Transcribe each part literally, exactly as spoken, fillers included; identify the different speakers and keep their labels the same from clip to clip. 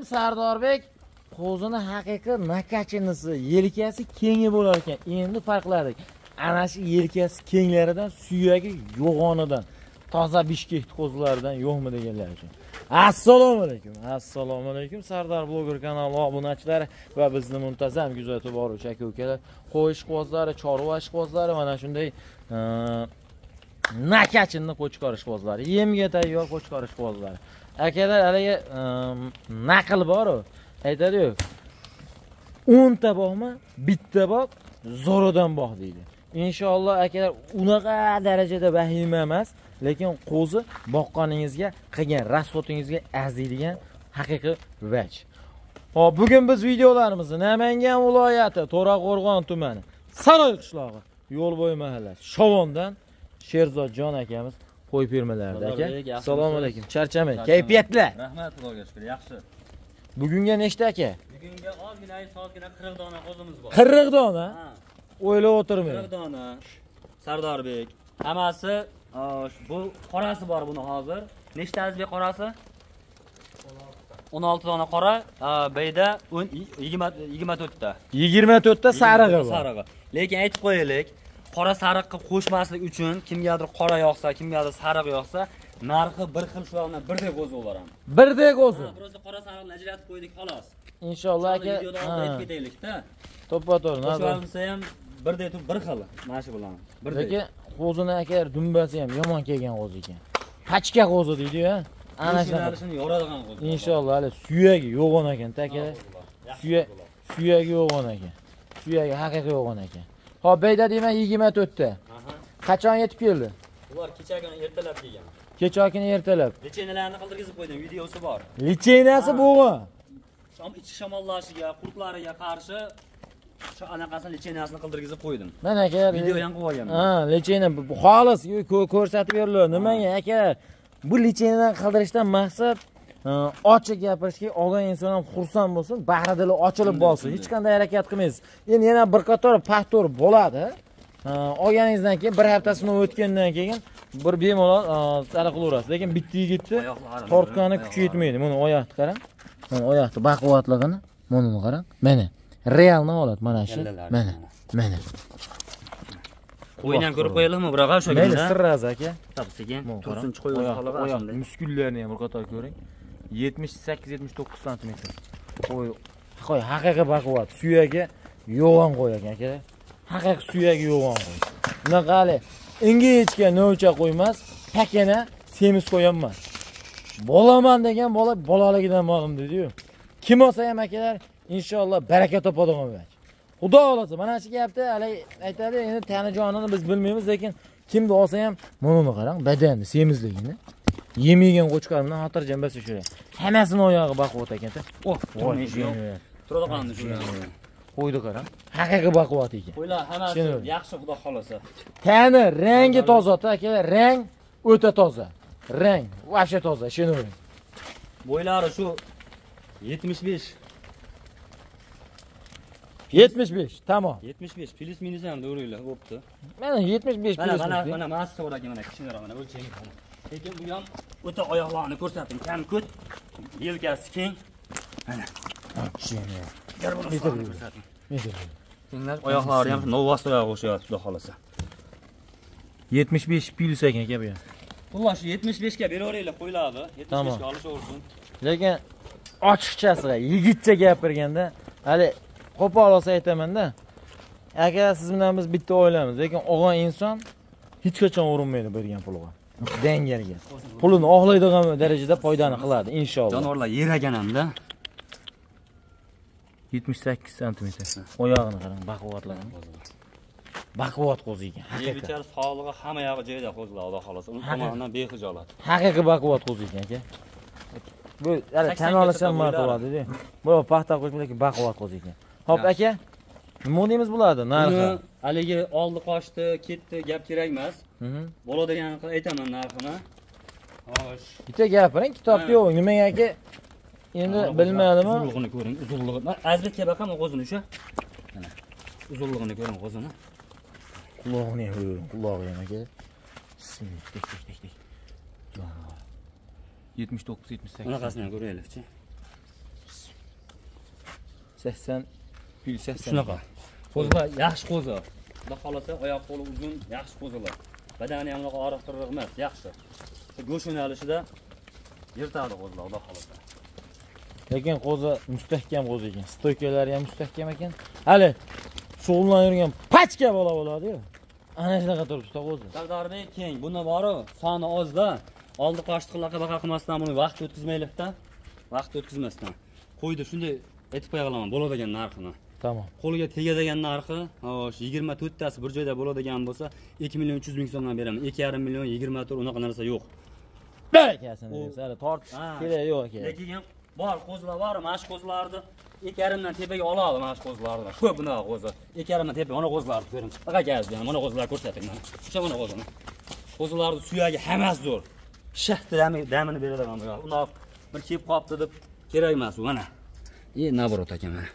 Speaker 1: Sardorbek qo'zini haqiqiy nakachinisi, yelkasi kengi bo'lar ekan. Endi farqladik. Ana shu yelkasi kenglaridan, suyagi yo'g'onidan, toza Bishkek qo'zlaridan yo'qmi deganlar uchun. Assalomu alaykum. Assalomu alaykum. Sardor bloger kanali obunachilari va bizni muntazam kuzatib boruvchi aka-ukalar, qo'yish qo'zlari, chorva qo'zlari, mana shunday nakachinni qo'chqor qo'zlari, yemga tayyor qo'chqor qo'zlari. Akalar haliga naql bor-ku, aytadi-ku. o'n ta boqma, bitta boq, zo'ridan boq deydi. Inshaalloh akalar unaqa darajada vahima emas, lekin qo'zi boqqaningizga, qilgan rasxotingizga arziydigan haqiqiy vaj. Hop, bugun biz videolarimizni Namangan viloyati To'raqo'rg'on tumani Saroy qishlog'i, Yo'lbo'y mahallasi, Shovondan Sherzodjon akamiz qo'y fermalarida aka. Assalomu alaykum. Charchamang. Kayfiyatlar?
Speaker 2: Rahmat, Xudoga shukr, yaxshi.
Speaker 1: Bugunga nechta aka?
Speaker 2: Bugunga ozgina sozgina qirq dona qozimiz bor.
Speaker 1: qirq dona? Ha. O'ylab o'tirmang.
Speaker 2: qirq dona. Sardorbek. Hammasi bu qorasi bor buni hozir. Nechta azbek qorasi? o'n olti dona qora, bayda yigirma to'rt ta.
Speaker 1: yigirma to'rt ta sarig'i bor.
Speaker 2: Sarig'i. Lekin aytib qo'yaylik, qora sariq qilib qo'shmaslik uchun kimgadir qora yoqsa, kimgadir sariq yoqsa, narxi bir xil shu bilan birdek o'zi bo'lar ham.
Speaker 1: Birdek o'zi.
Speaker 2: Biroz qora sariqni ajratib qo'ydik xolos.
Speaker 1: Inshaalloh aka.
Speaker 2: Videoda aytib ketaylik-da.
Speaker 1: To'ppa-to'g'ri.
Speaker 2: Qo'shilsa ham birdek turib bir xil mana shu bilan. Birdek.
Speaker 1: Lekin qo'zini aka dumbasi ham yomon kelgan qo'zi ekan. Pachka qo'zi deydi-ku. Ana
Speaker 2: shuni yoradigan qo'zi.
Speaker 1: Inshaalloh hali suyagi yo'g'on ekan, aka. Suyak suyagi yo'g'on ekan. Suyagi haqiqiy yo'g'on ekan. Hop, bayda deyman yigirma to'rt ta. Qachon yetib keldi?
Speaker 2: Ular kechagina ertalab kelgan.
Speaker 1: Kechagina ertalab.
Speaker 2: Lichenalarni qildirgizib qo'ydim, videosi bor.
Speaker 1: Lichenasi bo'g'in.
Speaker 2: Shom ichi shamollashiga, qurtlariga qarshi shu anaqasini lichenasini qildirgizib qo'ydim.
Speaker 1: Mana aka,
Speaker 2: video ham qilib olganman.
Speaker 1: Ha, lichena xolis ko'rsatib beriladi. Nimaga aka? Bu lichenadan qildirishdan maqsad ochiq gapirishga, olgan inson ham xursand bo'lsin, bahri dili ochilib bo'lsin. Hech qanday harakat qilmaysiz. Endi yana bir qator faktor bo'ladi. Olganingizdan keyin bir haftasini o'tgandan keyin bir bemalol sara qilaverasiz. Lekin bitta yigitni tortgani kuchi yetmaydi. Buni oyoqni qarang. Mana oyoqni baquvvatligini, buni qarang. Mana realni holat mana shu. Mana, mana.
Speaker 2: Qo'ydan ko'rib qo'yaylikmi, biroq o'sha
Speaker 1: kundan? Mayli, sirraz aka.
Speaker 2: Taqsiga tursinchi qo'yib
Speaker 1: oyoq muskullarini ham bir qator ko'ring. yetmish sakkiz yetmish to'qqiz santimetr. Qo'y, qo'y haqiqiy baquvvat, suyagi yo'g'on qo'y aka. Haqiqiy suyagi yo'g'on qo'y. Bunaqa hali ingichka novcha qo'ymas, pakana semiz qo'yam emas. Bolaman degan bola bolaligidan ma'lum dedi-yu. Kim olsa ham akalar, inshaalloh baraka topadigan bo'ladi. Xudo xolasa, mana shu gapni hali aytadi, endi tani jonini biz bilmaymiz, lekin kimni olsa ham buni qarang, badanni semizligini. Yemigan qo'chqar bilan xotirjam bo'lsa shu. Hammasini oyog'i baquvvat ekan-da. Oh, voy,
Speaker 2: turadi qanday shu.
Speaker 1: Qo'ydi qarang. Haqiqiy baquvvat ekan.
Speaker 2: Qo'ylar hammasi yaxshi, xudo xolasa.
Speaker 1: Tani rangi toza, akalar, rang o'ta toza. Rang вообще toza, shuni.
Speaker 2: Bo'ylari shu yetmish besh.
Speaker 1: yetmish besh, tamom.
Speaker 2: yetmish besh, plus minus ham to'g'rilar, bo'pti.
Speaker 1: Mana yetmish besh plus.
Speaker 2: Mana mana mana massa o'ragan mana kichikroq mana o'lchaymi. Lekin bu ham o'ta oyoqlarni ko'rsating. Kam ko't, yelkasi keng. Mana. Shuni. Ko'rsating. Kenglar oyoqlari ham novvas oyoq o'xshayapti, xudo xolasa.
Speaker 1: yetmish besh plus ekan aka bu ham.
Speaker 2: Xullas yetmish besh ga beraveringlar, qo'yiladi. yetmish besh ga olishaversin.
Speaker 1: Lekin ochiqchasiga, yigitcha gapirganda, hali qo'pol olsa aytaman-da. Aka, siz bilan biz bitta oilamiz, lekin olgan inson hech qachon urinmaydi bergan pulga. Dangarga. Pulini oqlaydigan darajada foydani qiladi inshaalloh.
Speaker 2: Jonivorlar yeragan hamda
Speaker 1: yetmish sakkiz santimetr. Oyog'ini qarang, baquvvatligini. Baquvvat qo'zi ekan.
Speaker 2: Haqiqiy. Bechora sog'lig'i hamma yog'i joyida qo'zilar, xudo xolasa. U tomonidan bexijolat.
Speaker 1: Haqiqiy baquvvat qo'zi ekan aka. Bu hali tan olisham ma'qul bo'ladi-da. Bu paxta qo'shib, lekin baquvvat qo'zi ekan. Hop aka, nima deymiz bo'ladi? Narxi.
Speaker 2: Haligi oldi qochdi, ketdi, gap kerak emas. Bo'la deganini qilib aytaman narxini. Xo'sh.
Speaker 1: Bitta gapiring, kitobda yo'q. Nimaga aka? Endi bilmadimmi?
Speaker 2: Uzunligini ko'ring, uzunligi. Men azlikka baqaman qo'zini o'sha. Mana. Uzunligini ko'ring qo'zini.
Speaker 1: Quloqni ham ko'ring, quloqi ham aka. Bismillah, tek tek tek tek. yetmish to'qqiz yetmish sakkiz.
Speaker 2: Bunaqasini ham ko'raylikchi.
Speaker 1: sakson, sakson.
Speaker 2: Shunaqa. Qo'zilar yaxshi qo'zi. Xudo xolasa oyoq qo'li uzun, yaxshi qo'zilar. Badani ham unaqa oriq-tiriq emas, yaxshi. Go'sht yo'nalishida yirtadi qo'zilar, xudo xolasa.
Speaker 1: Lekin qo'zi mustahkam qo'zi ekan. Stoykalari ham mustahkam ekan. Hali shug'ullanib yurgan pachka bola bo'ladi-yu. Ana shunaqa turibdi qo'zi.
Speaker 2: Sardarbek keng, bunda bori soni ozda. Oldi qoshtiqlarga baqa qilmasdan buni vaqt o'tkazmaylikda. Vaqt o'tkazmasdan. Qo'ydi shunday aytib qo'ya qolaman, bo'ladigan narxini.
Speaker 1: Tamam.
Speaker 2: Qo'liga tegadigan narxi, xo'sh, yigirma to'rt tasi bir joyda bo'ladigan bo'lsa, ikki million uch yuz ming so'mdan beraman. ikki yarim million yigirma to'rt unaqa narsa yo'q.
Speaker 1: Barakasini desa, hali tortish kerak yo'q ekan.
Speaker 2: Lekin ham bor qo'zilar bor, mana shu qo'zilarni ikki yarimdan tepaga oladi mana shu qo'zilarni. Ko'p bunaqa qo'zi. ikki yarimdan tepaga mana qo'zilarni ko'ring. Faqat gazdi, mana qo'zilarni ko'rsating mana. O'sha mana qo'zini. Qo'zilarni suyagi hammasi zo'r. Shahdami damini beradigan bu. Ular bir kelib qopti deb kerak emas u mana. E, naborot ekan mana.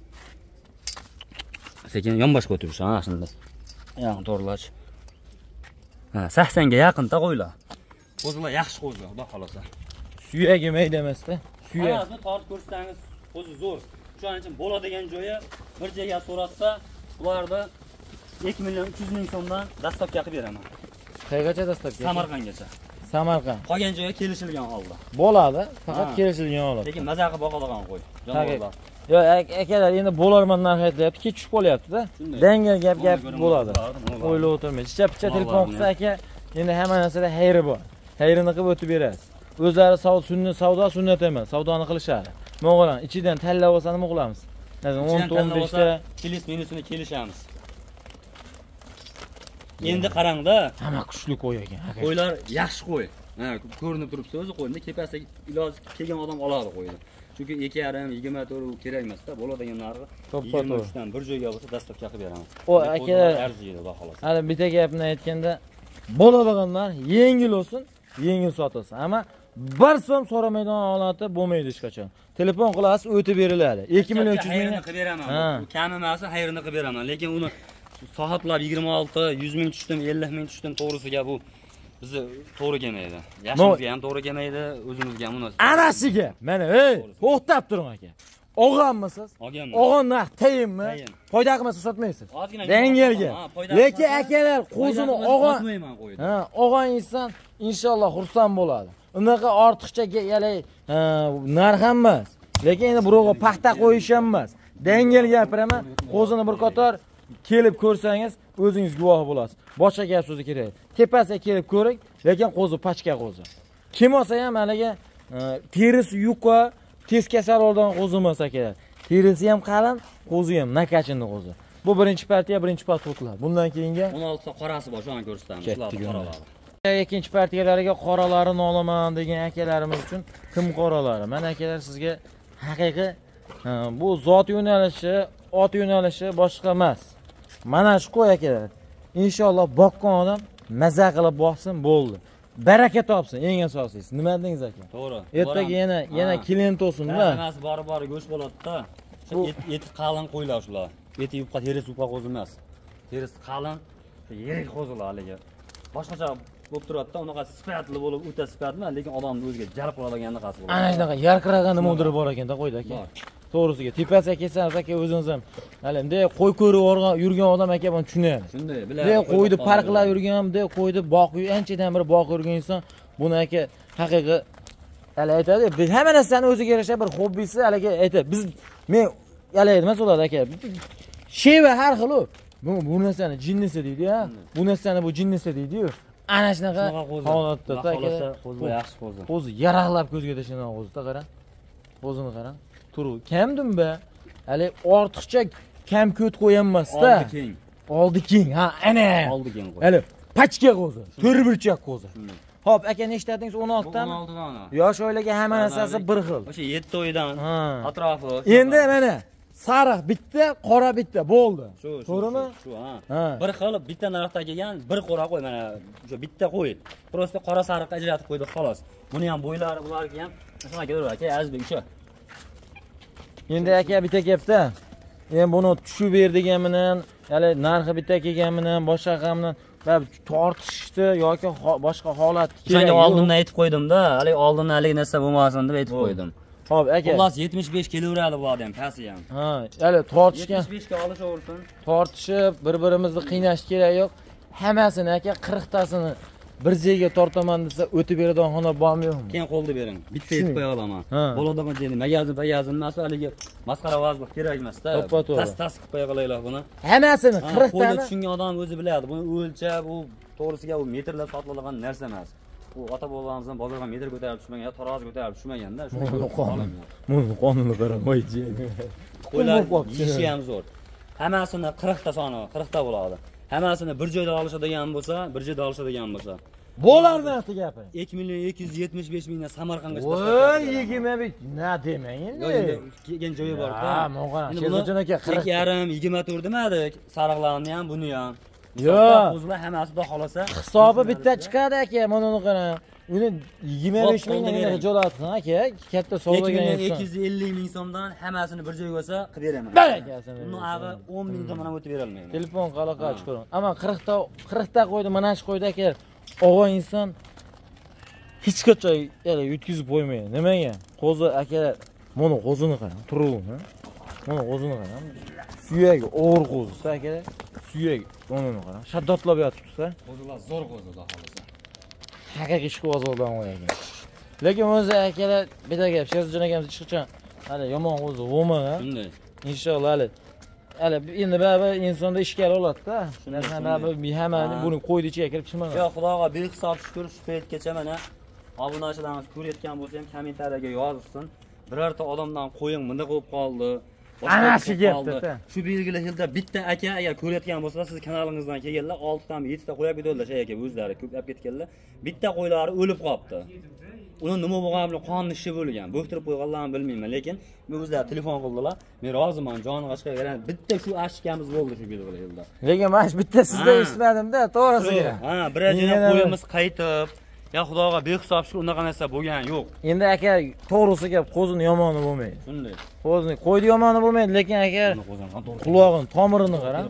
Speaker 2: Sekin yonboshga o'tirish, ha, shunday. Yaqin to'g'rilash. Ha, sakson ga yaqinda qo'ylar. Qo'zilar yaxshi qo'zi, xudo xolasa.
Speaker 1: Suyagi mayda emas-da. Suyak.
Speaker 2: Hammasi tortib ko'rsangiz, qo'zi zo'r. Shuning uchun bo'ladigan joyi bir joyga so'rasa, ularda ikki million uch yuz ming so'mdan dastavka qilib beraman.
Speaker 1: Qayergacha dastavka?
Speaker 2: Samarqandgacha.
Speaker 1: Samarqand.
Speaker 2: Qolgan joyga kelishilgan holda.
Speaker 1: Bo'ladi, faqat kelishilgan holda.
Speaker 2: Lekin maza qilib boqadigan qo'y. Jonivorlar.
Speaker 1: Yo, akalar, endi bo'larman narx aytayapti, kech tushib qolyapti-da. Dangal gap-gap bo'ladi. O'ylab o'tirmay. Chicha-picha telefon qilsa aka, endi hamma narsada xayri bor. Xayrini qilib o'tib berasiz. O'zlari savdo sunnat, savdo sunnat emas, savdoni qilishadi. Mo'g'lan, ichidan tanlab olsa nima qilamiz? Masalan, o'n ta o'n besh ta
Speaker 2: kilis minusini kelishamiz. Endi qarangda,
Speaker 1: hamma kuchli qo'y ekan.
Speaker 2: Qo'ylar yaxshi qo'y. Ha, ko'rinib turibdi o'zi qo'yni, tepasiga iloji kelgan odam oladi qo'yni. Chunki ikki yarim, yigirma to'rt kerak emas-da, bo'ladigan narxi yigirma uch dan bir joyga bo'lsa dastavka qilib beraman.
Speaker 1: O akalar
Speaker 2: arziydi, xudo xolasa.
Speaker 1: Hali bitta gapni aytganda, bo'ladiganlar yengil olsin, yengil sotilsin. Ammo bir so'm so'ramaydigan holati bo'lmaydi hech qachon. Telefon qilasiz, o'tib beriladi. ikki million uch yuz ming
Speaker 2: qilib beraman. Bu kam emas, xayrini qilib beraman. Lekin uni soatlab yigirma olti, yuz ming tushdim, ellik ming tushdim to'g'risiga bu bizni to'g'ri kelmaydi. Yaxshimizga ham to'g'ri kelmaydi, o'zimizga ham munosib.
Speaker 1: Anasiga, mana, ey, to'xtab turing aka. Og'anmisiz? Og'an narx tayinmi? Foyda qilmasa sotmaysiz. Dangalga. Lekin akalar, qo'zini og'an Ha, og'an inson inshaalloh xursand bo'ladi. Unaqa ortiqcha yalay narx ham emas. Lekin endi birovga paxta qo'yish ham emas. Dangal gapiraman, qo'zini bir qator kelib ko'rsangiz, o'zingiz guvoh bo'lasiz. Boshqa gap so'zi kerak. Tepasiga kelib ko'ring, lekin qo'zi pachka qo'zi. Kim olsa ham haliga terisi yuqa, tez kasal olgan qo'zi emas akalar. Terisi ham qalin, qo'zi ham nakachini qo'zi. Bu birinchi partiya, birinchi patrotlar. Bundan keyinga
Speaker 2: o'n olti ta qorasi bor, shuni ko'rsatamiz. Shular qoralar.
Speaker 1: Ikkinchi partiyalariga qoralarini olaman degan akalarimiz uchun kim qoralari? Mana akalar sizga haqiqiy bu zot yo'nalishi, ot yo'nalishi boshqa emas. Mana shu qo'y akalar. Inshaalloh boqqan odam maza qilib boqsin, bo'ldi. Baraka topsin, eng asosiysi. Nima dedingiz aka?
Speaker 2: To'g'ri.
Speaker 1: Ertaga yana yana klient olsin-da.
Speaker 2: Hammasi bor-bor go'sht bo'ladi-da. Eti qalin qo'ylar shular. Eti yupqa, terisi yupqa qo'zi emas. Terisi qalin, yirik qo'zilar haligi. Boshqacha bo'lib turadi-da, unaqa sifatli bo'lib, o'ta sifatli, lekin odamni o'ziga jalb qiladigan qasi bo'ladi.
Speaker 1: Ana shunaqa yarqiragan nimadir bor ekan-da qo'yda aka. To'g'risiga tepasiga kelsangiz aka, o'zingiz ham hali bunday qo'y ko'rib yurgan odam aka buni tushunadi.
Speaker 2: Shunday, biladi.
Speaker 1: Bunday qo'yni farqlab yurgan, bunday qo'yni boqib, anchadan beri boqib yurgan inson buni aka haqiqiy hali aytadi, hamma narsani o'ziga yarasha bir hobbisi haliga aytadi. Biz men hali emas bo'ladi aka. Sheva har xil u. Bu bu narsani jinnisi deydi-ya. Bu narsani bu jinnisi deydi-yu. Ana shunaqa holatda aka.
Speaker 2: Qo'zi yaxshi qo'zi.
Speaker 1: Qo'zi yaraqlab ko'zga tashlagan qo'zi-da qarang. Qo'zini qarang. Turu kamdim be. Hali ortiqcha kam ko't qo'yanmas-da.
Speaker 2: Oldi keng.
Speaker 1: Oldi keng. Ha, ana.
Speaker 2: Oldi keng qo'zi.
Speaker 1: Hali pachka qo'zi, to'rtburchak qo'zi. Xo'p, aka nechtadingiz? o'n olti tami?
Speaker 2: o'n olti dona.
Speaker 1: Yosh oilaga hamma narsasi bir xil.
Speaker 2: O'sha yetti oydan atrofi.
Speaker 1: Endi mana sariq bitta, qora bitta bo'ldi. To'g'rimi?
Speaker 2: Shu, ha. Bir xil bitta narxda kelgan, bir qora qo'y mana o'sha bitta qo'y. Prosta qora sariqqa ajratib qo'ydik xolos. Buni ham bo'ylari bularga ham shunaqa ko'rib aka, Azizbek o'sha.
Speaker 1: Endi aka bitta gapda. Men buni tushib ber degan bilan, hali narxi bitta kelgan bilan, boshqa qamdan va tortishdi yoki boshqa holat
Speaker 2: kerak. Shunga oldindan aytib qo'ydim-da, hali oldindan hali narsa bo'lmasin deb aytib qo'ydim.
Speaker 1: Xo'p, aka.
Speaker 2: Xullas yetmish besh kilogramm bu odam, pasi ham.
Speaker 1: Ha, hali tortishgan.
Speaker 2: yetmish besh ga olishaversin.
Speaker 1: Tortishib, bir-birimizni qiynash kerak yo'q. Hammasini aka qirq tasini bir joyga tortaman desa, o'tib beradigan xona bormi yo'qmi?
Speaker 2: Keyin qo'lda bering. Bitta yetib qo'ya olaman. Bo'ladigan joyda magazin, magazin emas, haligi masxara vazlik kerak emas-da. Tas-tas qilib qo'ya qolaylar buni.
Speaker 1: Hammasini qirq
Speaker 2: Qo'lda
Speaker 1: tani.
Speaker 2: tushungan odam o'zi biladi. Buni o'lchab, u to'g'risiga u metrlab sotiladigan narsa emas. U ota bobolarimizdan bozorga metr ko'tarib tushmagan, tarozi ko'tarib tushmaganda, shuni qonun.
Speaker 1: Buni qonunni qaramaychi.
Speaker 2: Qo'ylar yeyishi ham zo'r. Hammasini qirq ta soni, qirq ta bo'ladi. Hammasini bir joyda olishadigan bo'lsa, bir joyda olishadigan bo'lsa.
Speaker 1: Bo'lardi aqti gapi.
Speaker 2: ikki million ikki yuz yetmish besh mingdan Samarqandga
Speaker 1: Voy, yigirma besh. Na demang endi.
Speaker 2: Kelgan joyi bor-da.
Speaker 1: Ha, mo'g'ana. Sherzodjon aka
Speaker 2: qirq yarim, yigirma to'rt demadik. Sariqlarni ham, buni ham.
Speaker 1: Yo'q.
Speaker 2: O'zlar hammasi xudo xolasa.
Speaker 1: Hisobi bitta chiqadi aka, mana uni qarang. Uni yigirma besh mingdan jo'latsin aka. Katta sovg'agan
Speaker 2: inson. ikki yuz ellik ming so'mdan hammasini bir joyga olsa qilib beraman.
Speaker 1: Barakasini.
Speaker 2: Uni ag'i o'n ming so'mdan o'tib bera olmayman.
Speaker 1: Telefon qaloqa chiqaring. Ammo qirq ta qirq ta qo'ydi, mana shu qo'ydi aka. Og'a inson hech qachon yana yutkizib qo'ymaydi. Nimaga? Qo'zi aka, mana qo'zini qarang, turuvni. Mana qo'zini qarang. Suyagi og'ir qo'zi aka. Suyagi, mana qarang. Shaddotlab yotibdi-da.
Speaker 2: Qo'zilar zo'r qo'zi xudo xolasa.
Speaker 1: Haqiqiy ishqibozlardan qo'ygan. Lekin o'zi akalar bitta gap, Sherzodjon akamiz hech qachon hali yomon qo'zi bo'lmagan.
Speaker 2: Shunday.
Speaker 1: Inshaalloh hali hali endi baribir insonda ishkal oladi-da. Shundan baribir hamma buni qo'ydi ichiga kirib chiqmagan.
Speaker 2: Yo'q, xudoga behisob shukr, shu paytgacha mana obunachilarimiz ko'rayotgan bo'lsa ham kommentariyaga yozsin. Birorta odamdan qo'ying bunda qo'yib qoldi.
Speaker 1: Ana shu gapda.
Speaker 2: Shu belgilar yilda bitta aka agar ko'rayotgan bo'lsa, siz kanalingizdan kelganlar olti tami yetti ta qo'yib ketdilar, shay aka o'zlari ko'p olib ketganlar. Bitta qo'ylari o'lib qolibdi. Uni nima bo'lganini qon ishi bo'lgan. Bo'xtirib qo'yganlarni bilmayman, lekin men o'zlari telefon qildilar. Men roziman, joniga chiqib beradi. Bitta shu ashkamiz bo'ldi shu belgilar yilda.
Speaker 1: Lekin men bitta sizda eshitmadim-da, to'g'risiga.
Speaker 2: Ha, birajina qo'yimiz qaytib, ya xudoga behisob shu unaqa narsa bo'lgan yo'q.
Speaker 1: Endi aka, to'g'risi gap, qo'zini yomoni bo'lmaydi.
Speaker 2: Shunday.
Speaker 1: Qo'zini qo'ydi yomoni bo'lmaydi, lekin aka quloqini, tomirini qarang.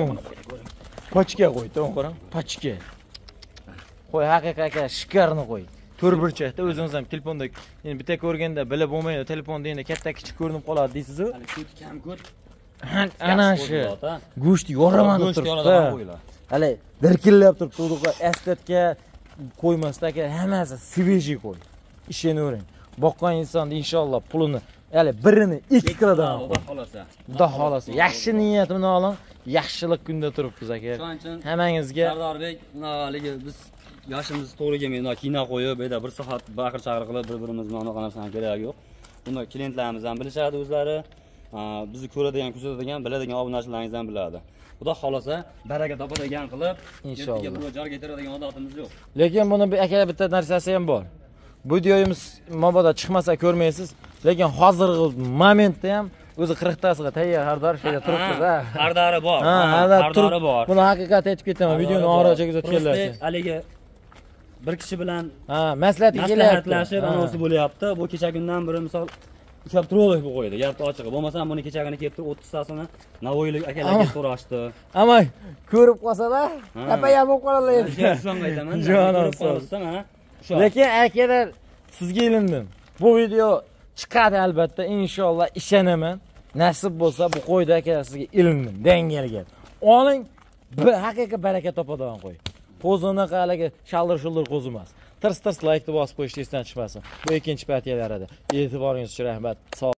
Speaker 1: Pochka qo'y, to'g'ri qarang. Pochka. Qo'y, haqiqiy aka, shikarni qo'y. To'rburchakda o'zingiz ham telefonda endi bitta ko'rganda bilib bo'lmaydi, telefonda endi katta kichik ko'rinib qoladi deysiz-ku.
Speaker 2: Hali ko't kam ko't.
Speaker 1: Ana shu go'sht yoraman turibdi. Hali dirkillab turibdi, uduqqa astetga qo'ymasdan aka, hammasi svejiy qo'y. Ishonavering. Boqqan inson inshaalloh pulini, hali birini ikki kilodan
Speaker 2: xudo xolasa.
Speaker 1: Xudo xolasa. Yaxshi niyat bilan oling. Yaxshilik kunda turibmiz aka. Hammangizga
Speaker 2: Sardorbek, haligi biz yoshimiz to'g'ri kelmaydi, kino qo'yib, bu yerda bir soat baqir chaqir qilib bir-birimizni anaqa narsani keragi yo'q. Buni klientlarimiz ham bilishadi o'zlari. Bizni ko'radigan, kuzatadigan, biladigan obunachilaringiz ham biladi. Xudo xolasa, baraka topadigan qilib,
Speaker 1: inshaalloh.
Speaker 2: Buni jar keltiradigan odatimiz yo'q.
Speaker 1: Lekin buni aka bitta narsasi ham bor. Bu videoyimiz mabodo chiqmasa ko'rmaysiz, lekin hozirgi momentda ham o'zi qirq tasiga tayyor hardor shayda turibdi-da.
Speaker 2: Hardori bor.
Speaker 1: Ha, hardori bor. Buni haqiqat aytib ketaman, videoni oxirigacha kuzatganlar.
Speaker 2: Haligi bir kishi bilan
Speaker 1: ha, maslahat kelyapti.
Speaker 2: Maslahatlashib, anonsi bo'lyapti. Bu kecha kundan biri misol ushlab turib qo'ydi, gapni ochig'i. Bo'lmasa buni kechagina kelib turib o'ttiz tasini Navoiylik akalarga so'rashdi.
Speaker 1: Ammo ko'rib qolsalar, tapayam bo'lib qolalar endi.
Speaker 2: Shunga aytaman.
Speaker 1: Ko'rib qolsa mana shu. Lekin akalar, sizga ilindim. Bu video chiqadi albatta, inshaalloh ishonaman. Nasib bo'lsa bu qo'yda akalar sizga ilindim, dangalga. Oling, bir haqiqiy baraka topadigan qo'y. Qo'zini qalagi shaldir-shuldir qo'zi emas. Tirs-tirs laykni bosib qo'yish esdan chiqmasin. Bu ikkinchi partiyalar edi. E'tiboringiz uchun rahmat.